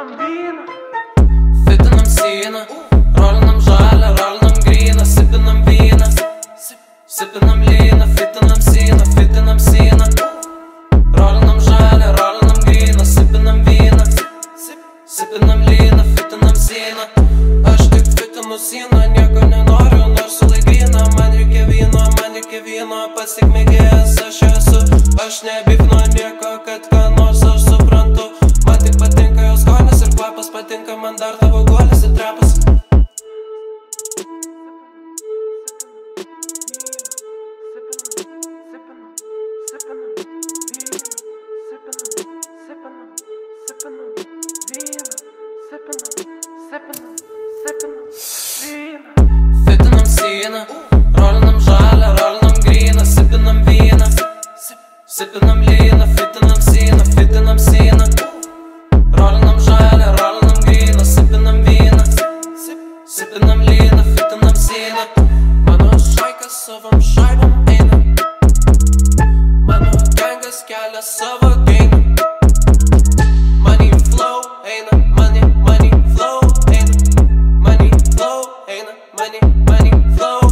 sippinam vyną. Fitinam sieną, rolinam žalią, rolinam gryną. Sippinam vyną, sippinam lyną. Fitinam sieną, fitinam sieną. Rolinam žalią, rolinam gryną. Sippinam vyną, sippinam lyną. Fitinam sieną. Aš tik fitinu sieną, nieko nenoriu, nors sulai gryną. Man reikia vyno, pats tik mėgėjas aš esu. Aš nebifnu nieko, kad ką nors aš suprantu. Man tik patinka jos skonis ir kvapas, patinka man dar tavo guolis ir trapas. Fitinam sieną, rolinam žalią, rolinam gryną. Sippinam vyną, sippinam lyną. Fitinam sieną, fitinam sieną. Rolinam žalią, rolinam gryną. Sippinam vyną, sippinam lyną. Fitinam sieną. Mano šaikas savom šaibom eina. Mano gangas kelia savo gainą. Money flow eina, money flow eina. Money flow eina, money flow.